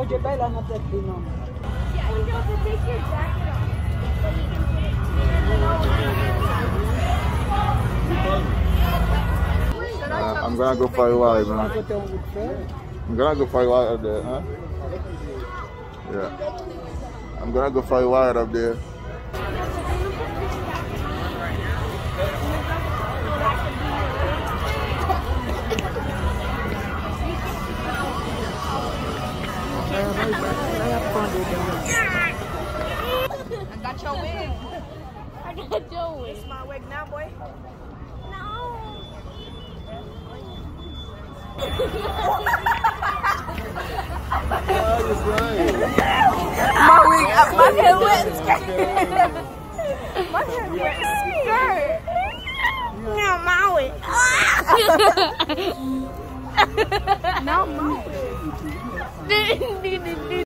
je baille la notre tête, non. I'm gonna go for a while, man. I'm gonna go for a while up there, huh? Yeah. I'm gonna go for a while up there. I got your wig. I got your wig. It's my wig now, boy. No. My wig, my hair wet. My hair wet. Skirt. No, my wig. No, my wig.